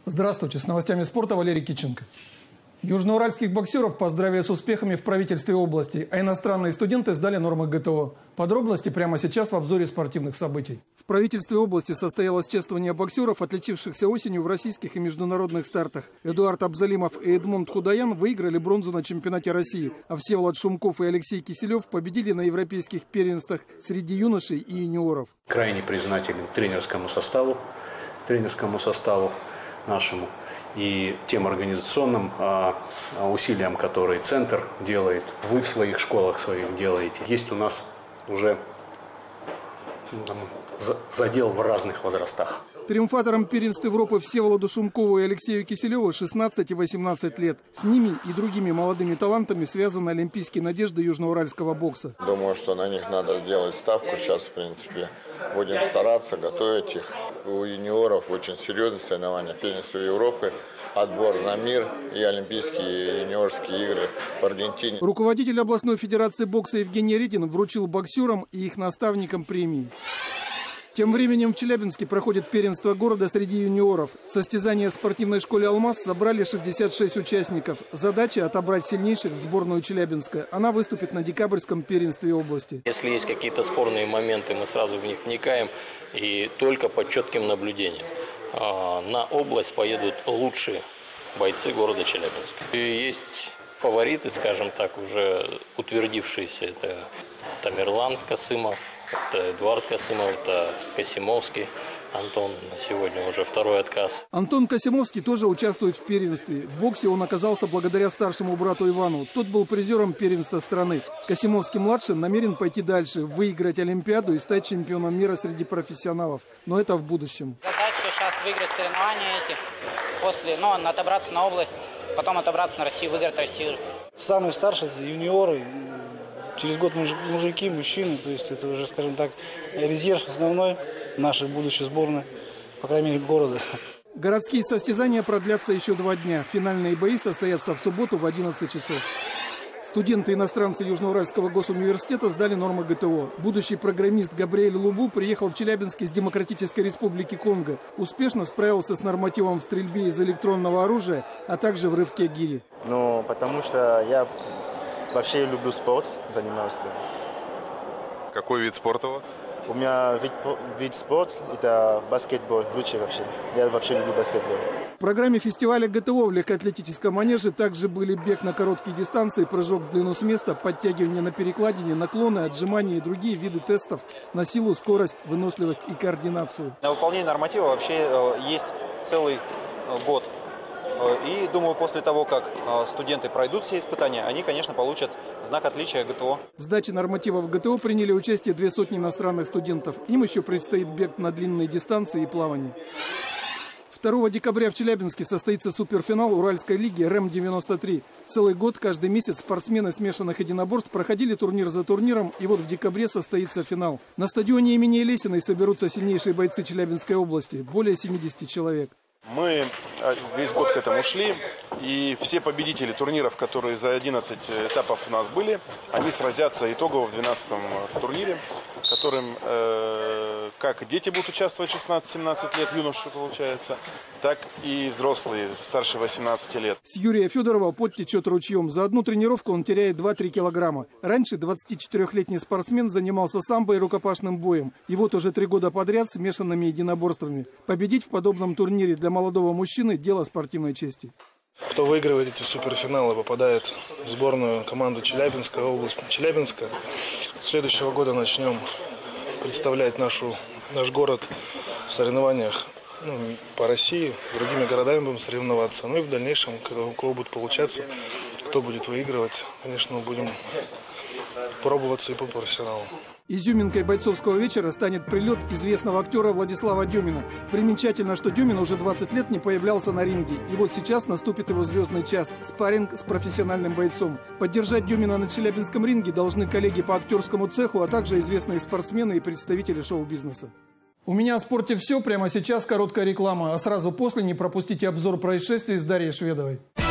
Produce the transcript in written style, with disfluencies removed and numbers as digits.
Здравствуйте, с новостями спорта Валерий Киченко. Южноуральских боксеров поздравили с успехами в правительстве области, а иностранные студенты сдали нормы ГТО. Подробности прямо сейчас в обзоре спортивных событий. В правительстве области состоялось чествование боксеров, отличившихся осенью в российских и международных стартах. Эдуард Абзалимов и Эдмунд Худаян выиграли бронзу на чемпионате России, а Всеволод Шумков и Алексей Киселев победили на европейских первенствах среди юношей и юниоров. Крайне признателен тренерскому составу нашему и тем организационным усилиям, которые центр делает, вы в своих школах своих делаете. Есть у нас уже задел в разных возрастах. Триумфаторам первенств Европы Всеволоду Шумкову и Алексею Киселеву 16 и 18 лет. С ними и другими молодыми талантами связаны олимпийские надежды южноуральского бокса. Думаю, что на них надо делать ставку. Сейчас, в принципе, будем стараться готовить их. У юниоров очень серьезные соревнования. Первенство Европы, отбор на мир и олимпийские юниорские игры в Аргентине. Руководитель областной федерации бокса Евгений Редин вручил боксерам и их наставникам премии. Тем временем в Челябинске проходит первенство города среди юниоров. Состязания в спортивной школе «Алмаз» собрали 66 участников. Задача – отобрать сильнейших в сборную Челябинска. Она выступит на декабрьском первенстве области. Если есть какие-то спорные моменты, мы сразу в них вникаем и только под четким наблюдением. На область поедут лучшие бойцы города Челябинска. И есть фавориты, скажем так, уже утвердившиеся. Это Тамерлан Касымов. Это Эдуард Касымов, это Касимовский Антон, на сегодня уже второй отказ. Антон Касимовский тоже участвует в первенстве. В боксе он оказался благодаря старшему брату Ивану. Тот был призером первенства страны. Касимовский-младший намерен пойти дальше, выиграть Олимпиаду и стать чемпионом мира среди профессионалов. Но это в будущем. Задача сейчас выиграть соревнования эти, отобраться на область, потом отобраться на Россию, выиграть Россию. Самые старшие юниоры. Через год мужики, мужчины, то есть это уже, скажем так, резерв основной нашей будущей сборной, по крайней мере, города. Городские состязания продлятся еще 2 дня. Финальные бои состоятся в субботу в 11 часов. Студенты-иностранцы Южноуральского госуниверситета сдали нормы ГТО. Будущий программист Габриэль Лубу приехал в Челябинск из Демократической Республики Конго. Успешно справился с нормативом в стрельбе из электронного оружия, а также в рывке гири. Потому что я вообще люблю спорт, занимаюсь. Да. Какой вид спорта у вас? У меня вид спорта – это баскетбол, лучший вообще. Я вообще люблю баскетбол. В программе фестиваля ГТО в легкоатлетическом манеже также были бег на короткие дистанции, прыжок в длину с места, подтягивание на перекладине, наклоны, отжимания и другие виды тестов на силу, скорость, выносливость и координацию. На выполнение норматива вообще есть целый год. И думаю, после того, как студенты пройдут все испытания, они, конечно, получат знак отличия ГТО. В сдаче нормативов ГТО приняли участие 200 иностранных студентов. Им еще предстоит бег на длинные дистанции и плавание. 2 декабря в Челябинске состоится суперфинал Уральской лиги РЭМ-93. Целый год, каждый месяц спортсмены смешанных единоборств проходили турнир за турниром, и вот в декабре состоится финал. На стадионе имени Лесиной соберутся сильнейшие бойцы Челябинской области, более 70 человек. Мы весь год к этому шли, и все победители турниров, которые за 11 этапов у нас были, они сразятся итогово в 12-м турнире, в котором как дети будут участвовать 16-17 лет, юноши получается, так и взрослые, старше 18 лет. С Юрия Федорова пот течет ручьем. За одну тренировку он теряет 2-3 килограмма. Раньше 24-летний спортсмен занимался самбо и рукопашным боем. И вот уже 3 года подряд смешанными единоборствами. Победить в подобном турнире для молодого мужчины – дело спортивной чести. Кто выигрывает эти суперфиналы, попадает в сборную команду Челябинской области. Челябинска. С следующего года начнем представлять наш город в соревнованиях по России. С другими городами будем соревноваться. Ну и в дальнейшем, у кого будет получаться, кто будет выигрывать, конечно, будем пробоваться и по профессионалу. Изюминкой бойцовского вечера станет прилет известного актера Владислава Демина. Примечательно, что Демин уже 20 лет не появлялся на ринге. И вот сейчас наступит его звездный час – спарринг с профессиональным бойцом. Поддержать Демина на челябинском ринге должны коллеги по актерскому цеху, а также известные спортсмены и представители шоу-бизнеса. У меня о спорте все. Прямо сейчас короткая реклама. А сразу после не пропустите обзор происшествий с Дарьей Шведовой.